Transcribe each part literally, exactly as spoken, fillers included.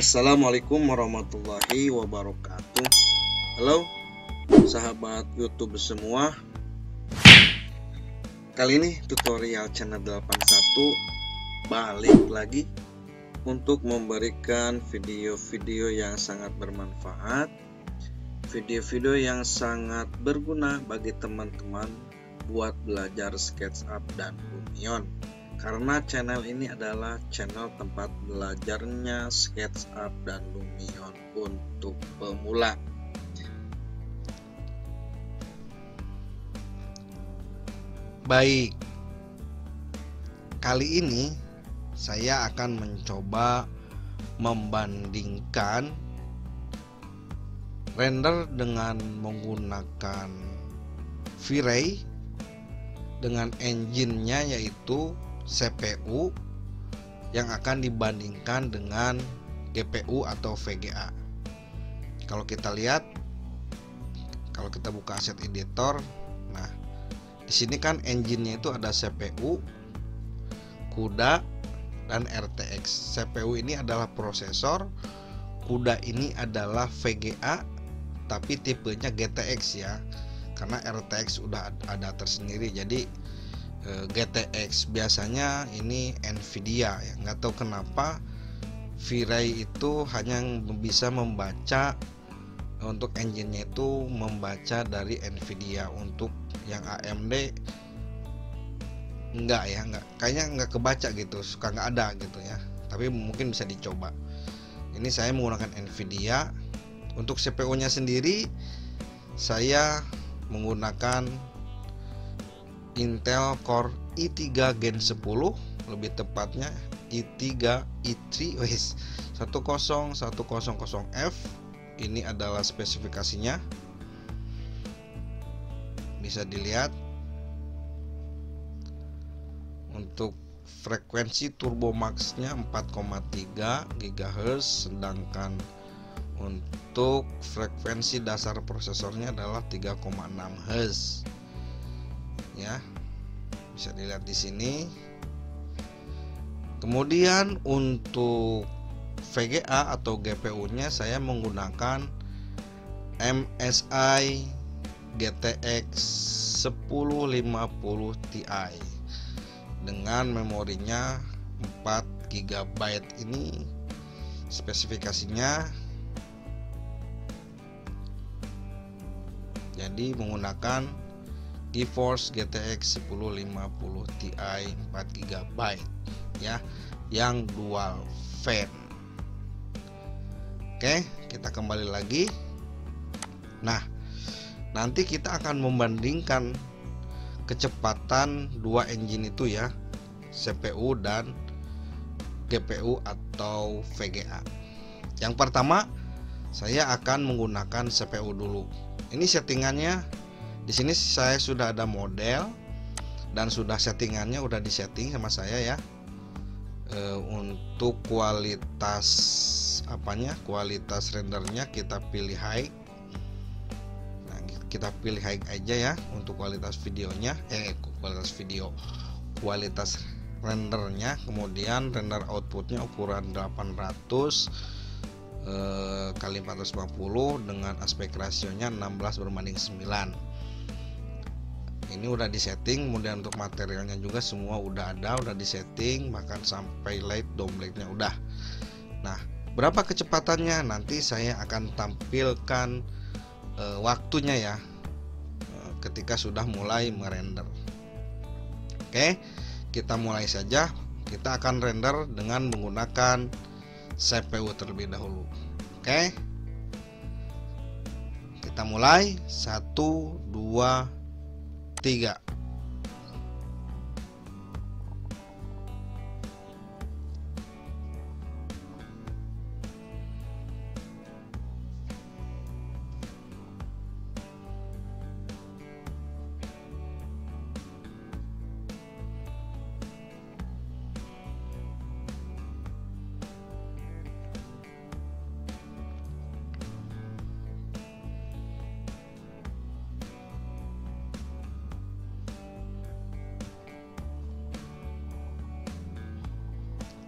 Assalamualaikum warahmatullahi wabarakatuh. Halo sahabat YouTube semua. Kali ini tutorial channel delapan satu balik lagi untuk memberikan video-video yang sangat bermanfaat, video-video yang sangat berguna bagi teman-teman buat belajar SketchUp dan Lumion. Karena channel ini adalah channel tempat belajarnya SketchUp dan Lumion untuk pemula. Baik, kali ini saya akan mencoba membandingkan render dengan menggunakan V-Ray dengan engine-nya yaitu C P U yang akan dibandingkan dengan G P U atau V G A. Kalau kita lihat, kalau kita buka asset editor, nah di sini kan engine-nya itu ada C P U, CUDA, dan R T X. C P U ini adalah prosesor, CUDA ini adalah V G A, tapi tipenya G T X ya, karena R T X udah ada tersendiri. Jadi G T X biasanya ini Nvidia ya, nggak tahu kenapa V-Ray itu hanya bisa membaca untuk engine-nya itu membaca dari Nvidia, untuk yang A M D enggak ya, enggak, kayaknya nggak kebaca gitu, suka nggak ada gitu ya, tapi mungkin bisa dicoba. Ini saya menggunakan Nvidia. Untuk C P U-nya sendiri saya menggunakan Intel Core i tiga Gen sepuluh, lebih tepatnya i tiga i tiga wes sepuluh seratus F. Ini adalah spesifikasinya, bisa dilihat. Untuk frekuensi turbo max-nya empat koma tiga gigahertz, sedangkan untuk frekuensi dasar prosesornya adalah tiga koma enam hertz. Ya, bisa dilihat di sini. Kemudian untuk V G A atau G P U-nya saya menggunakan M S I G T X sepuluh lima puluh Ti dengan memorinya empat giga byte. Ini spesifikasinya. Jadi menggunakan GeForce G T X sepuluh lima puluh Ti empat giga byte ya, yang dual fan. Oke, kita kembali lagi. Nah, nanti kita akan membandingkan kecepatan dua engine itu ya, C P U dan G P U atau V G A. Yang pertama saya akan menggunakan C P U dulu. Ini settingannya. Di sini saya sudah ada model dan sudah settingannya udah disetting sama saya ya. E, untuk kualitas apanya, kualitas rendernya kita pilih high. Nah, kita pilih high aja ya untuk kualitas videonya. Eh, kualitas video, kualitas rendernya. Kemudian render outputnya ukuran delapan ratus eh, kali empat ratus lima puluh dengan aspek rasionya enam belas berbanding sembilan. Ini udah disetting. Kemudian untuk materialnya juga semua udah ada, udah disetting, bahkan sampai light downlightnya udah. Nah, berapa kecepatannya nanti saya akan tampilkan e, waktunya ya, e, ketika sudah mulai merender. Oke, kita mulai saja. Kita akan render dengan menggunakan C P U terlebih dahulu. Oke, kita mulai. Satu, dua, tiga.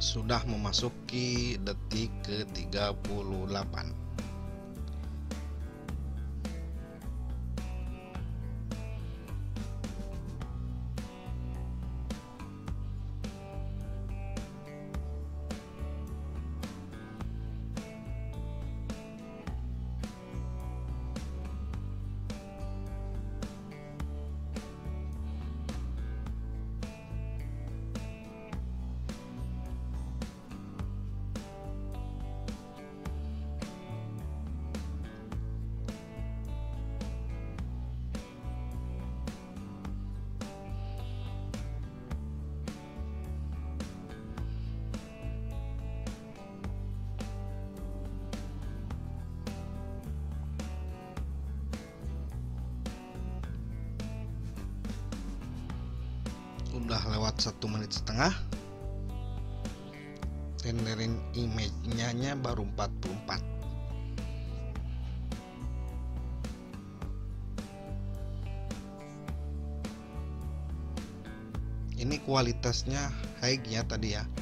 sudah memasuki detik ke tiga puluh delapan. Udah lewat satu menit setengah. Rendering image-nya baru empat puluh empat. Ini kualitasnya high ya tadi ya.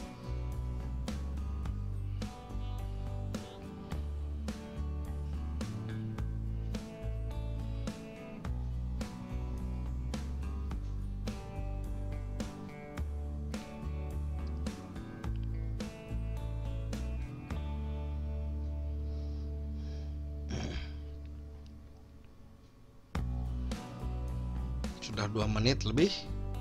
Sudah dua menit lebih.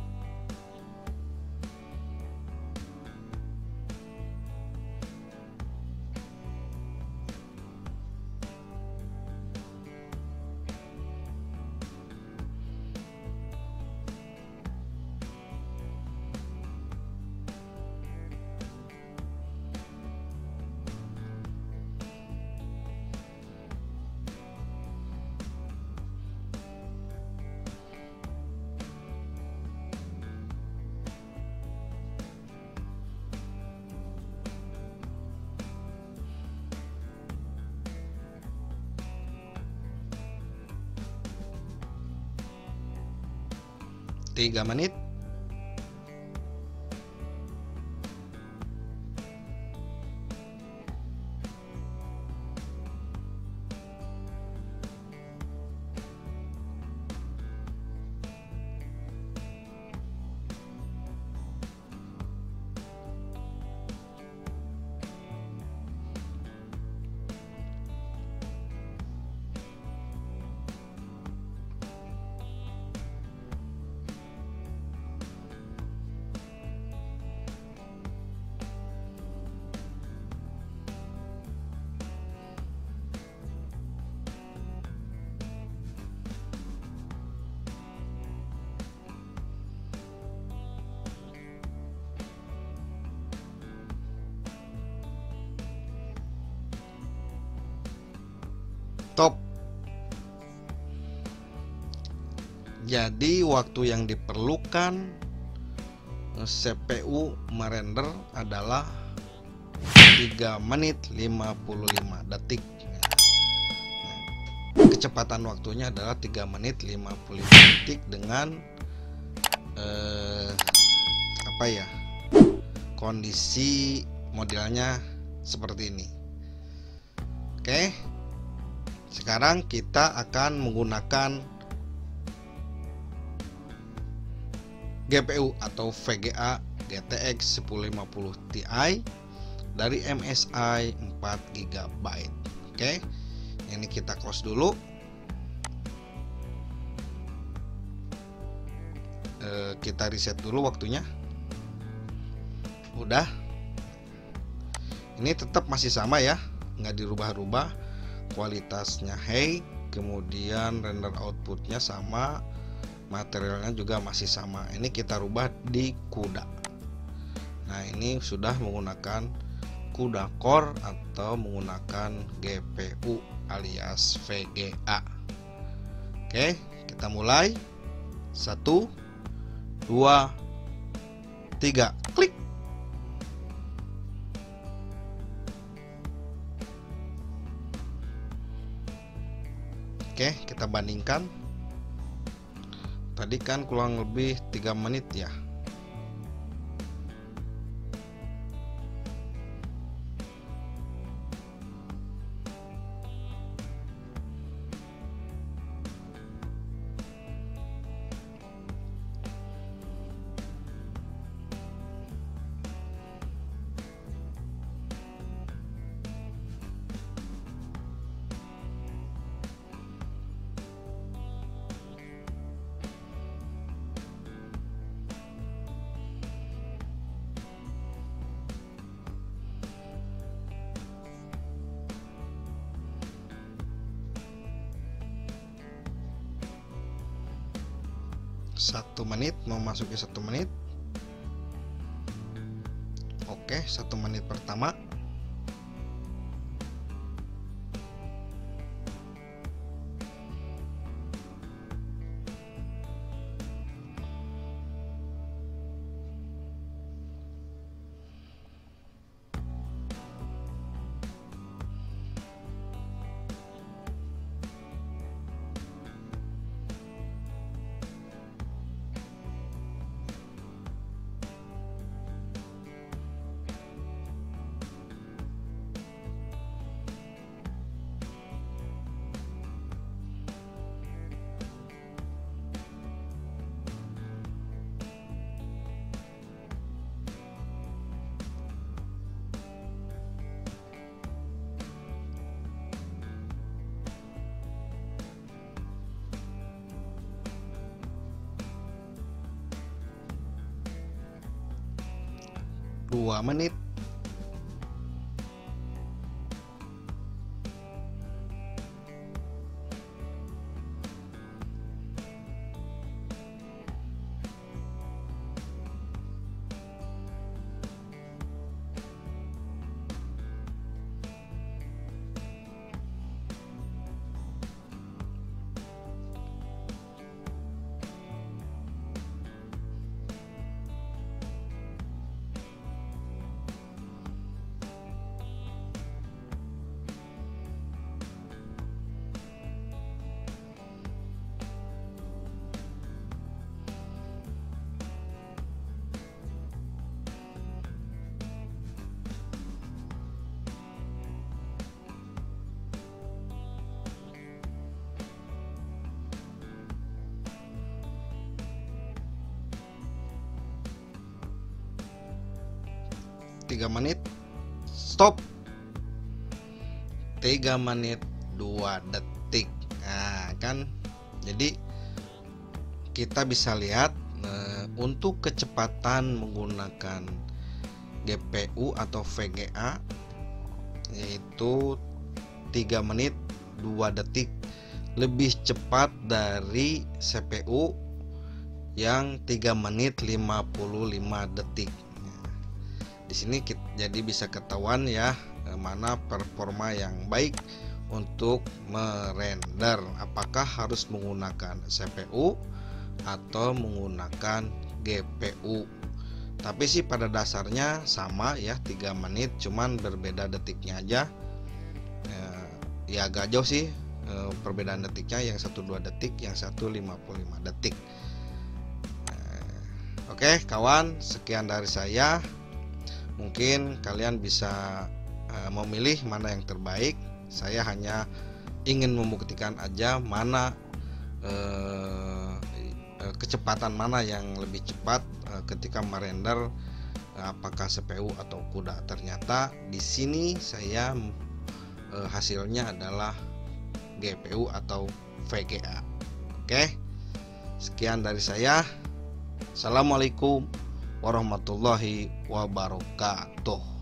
Tiga menit. Top. Jadi waktu yang diperlukan C P U merender adalah tiga menit lima puluh lima detik. Kecepatan waktunya adalah tiga menit lima puluh lima detik dengan eh, apa ya? Kondisi modelnya seperti ini. Oke. Sekarang kita akan menggunakan G P U atau V G A G T X sepuluh lima puluh Ti dari M S I empat giga byte. Oke, ini kita close dulu. E, kita reset dulu waktunya. Udah. Ini tetap masih sama ya, nggak dirubah-rubah. Kualitasnya high, kemudian render outputnya sama, materialnya juga masih sama. Ini kita rubah di CUDA. Nah, ini sudah menggunakan CUDA Core atau menggunakan G P U alias V G A. Oke, kita mulai. Satu, dua, tiga, klik. Oke, kita bandingkan. Tadi kan kurang lebih tiga menit ya. satu menit, mau masuki satu menit. Oke, satu menit pertama. Dua menit. Tiga menit. Stop. Tiga menit dua detik. Nah kan, jadi kita bisa lihat eh, untuk kecepatan menggunakan G P U atau V G A yaitu tiga menit dua detik, lebih cepat dari C P U yang tiga menit lima puluh lima detik. Di sini kita, jadi bisa ketahuan ya mana performa yang baik untuk merender, apakah harus menggunakan C P U atau menggunakan G P U. Tapi sih pada dasarnya sama ya, tiga menit, cuman berbeda detiknya aja. Ya agak jauh sih perbedaan detiknya, yang satu dua detik, yang satu lima puluh lima detik. Oke kawan, sekian dari saya. Mungkin kalian bisa uh, memilih mana yang terbaik. Saya hanya ingin membuktikan aja mana uh, uh, kecepatan mana yang lebih cepat uh, ketika merender, uh, apakah C P U atau CUDA. Ternyata di sini saya uh, hasilnya adalah G P U atau V G A. Oke, sekian dari saya. Assalamualaikum warahmatullahi wabarakatuh.